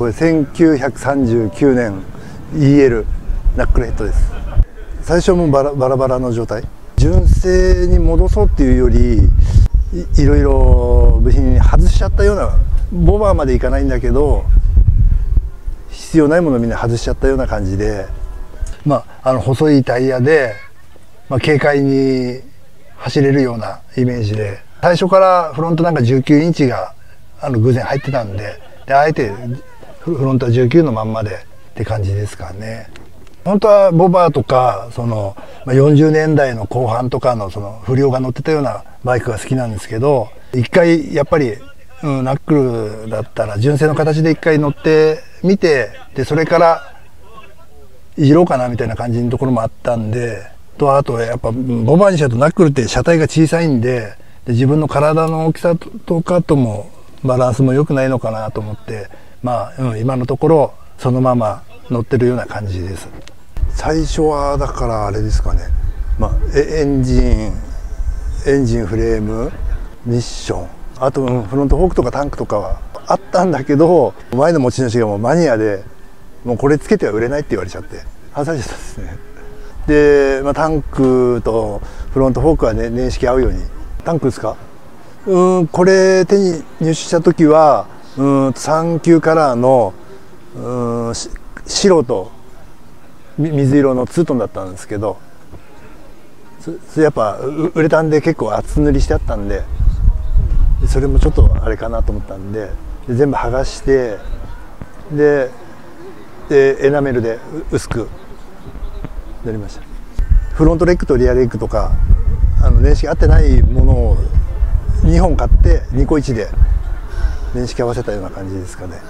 これ1939年 EL ナックルヘッドです。最初もバラバラの状態、純正に戻そうっていうよりいろいろ部品に外しちゃったような、ボバーまでいかないんだけど必要ないものをみんな外しちゃったような感じで、細いタイヤで、軽快に走れるようなイメージで、最初からフロントなんか19インチが偶然入ってたんで、あえてフロントは19のまんまでって感じですかね。本当はボバーとか40年代の後半とかの不良が乗ってたようなバイクが好きなんですけど、一回やっぱり、ナックルだったら純正の形で一回乗ってみて、でそれからいじろうかなみたいな感じのところもあったんで、あとやっぱボバーにしちゃうとナックルって車体が小さいんで、自分の体の大きさとかともバランスも良くないのかなと思って、今のところそのまま乗ってるような感じです。最初はだからあれですかね、エンジンフレームミッション、あとフロントフォークとかタンクとかはあったんだけど、前の持ち主がもうマニアで、もうこれつけては売れないって言われちゃって外されちゃったんですね。で、タンクとフロントフォークはね、年式合うように。タンクですか、これ手に入手した時は39カラーの白と水色のツートンだったんですけど、やっぱウレタンで結構厚塗りしてあったんで、それもちょっとあれかなと思ったんで、全部剥がして、でエナメルで薄く塗りました。フロントレッグとリアレッグとか年式合ってないものを2本買って2個1で年式合わせたような感じですかね。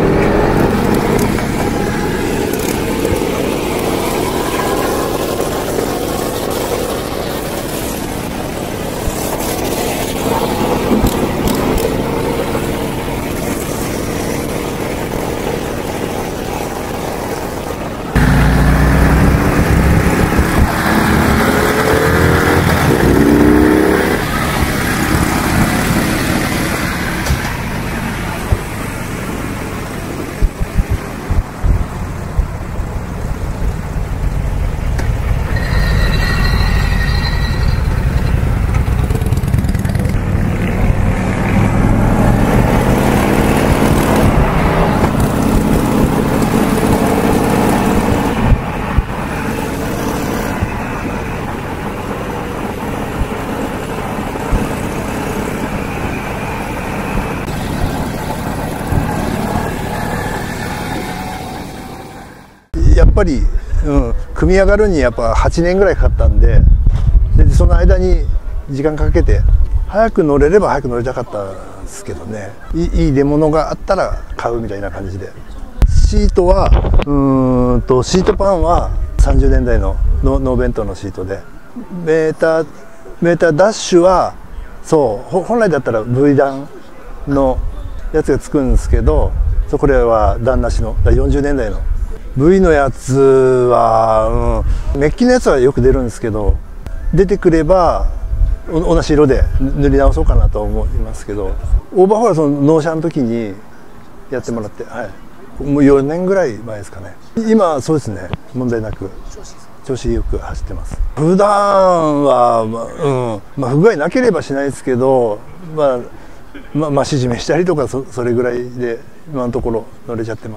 やっぱり、組み上がるにやっぱ8年ぐらいかかったんで、その間に時間かけて早く乗れれば早く乗りたかったんですけどね、いい出物があったら買うみたいな感じで。シートはシートパンは30年代のノーベントのシートで、メーターダッシュは本来だったら V 段のやつがつくんですけど、これは段なしの40年代の V のやつは、メッキのやつはよく出るんですけど、出てくれば同じ色で塗り直そうかなと思いますけど、オーバーホールは納車の時にやってもらって、もう4年ぐらい前ですかね。今そうですね、問題なく調子よく走ってます。普段は、不具合なければしないですけど、指示したりとかそれぐらいで今のところ乗れちゃってます。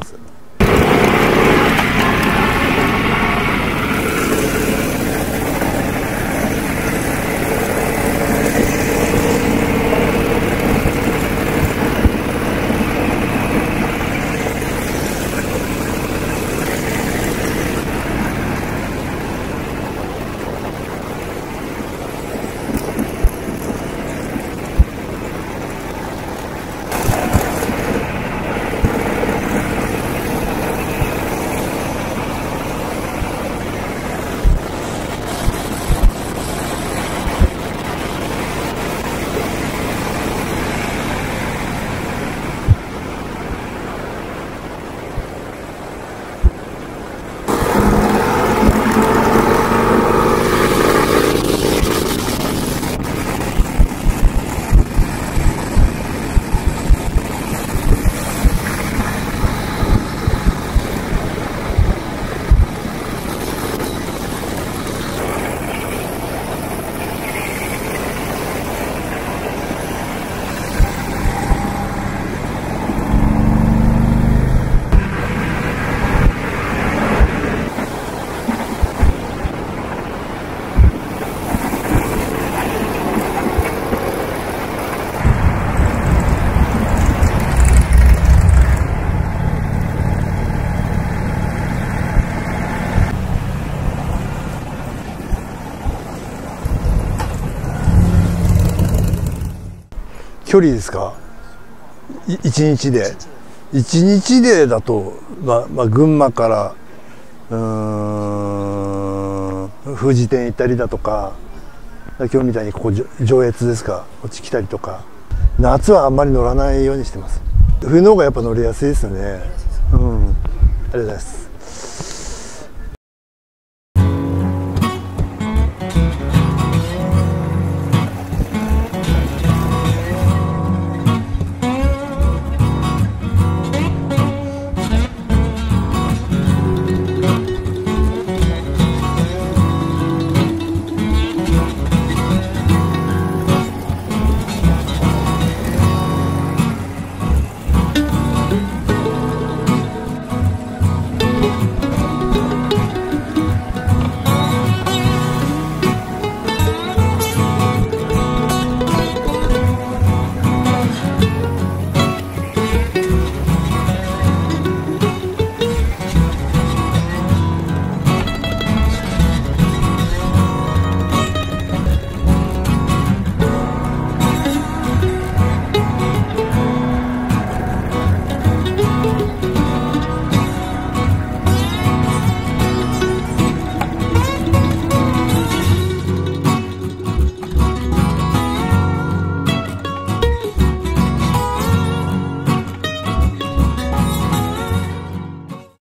距離ですか。1日で1日でだと、群馬から富士店行ったりだとか、今日みたいにここ上越ですか、こっち来たりとか。夏はあんまり乗らないようにしてます。冬の方がやっぱ乗りやすいですよね。ありがとうございます。